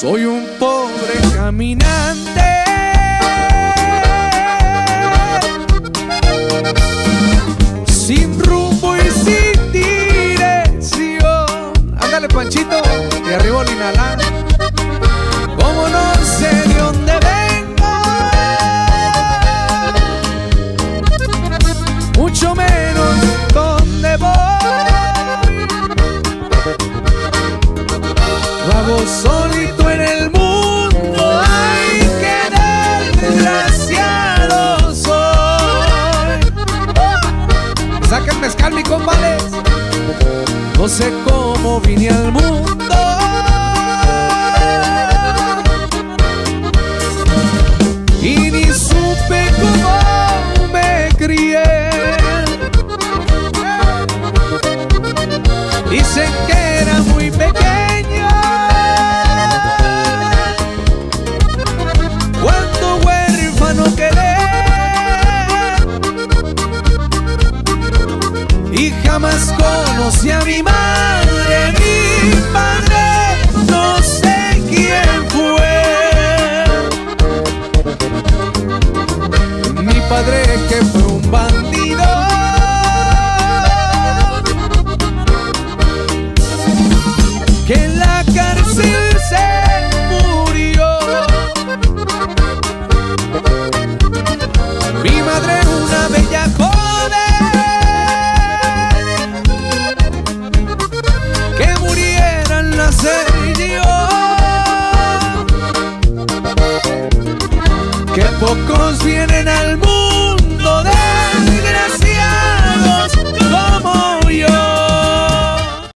Soy un pobre caminante, sin rumbo y sin dirección. Ándale, Panchito, y arriba el inhalar. Como no sé de dónde vengo, mucho menos dónde voy. Vago solito en el mundo, ay, qué desgraciado soy. Saquen mezcal, mi compadres. No sé cómo vine al mundo, y ni supe cómo me crié. Dicen que era muy pequeño cuando huérfano quedé, y jamás conocí a mi madre, mi padre.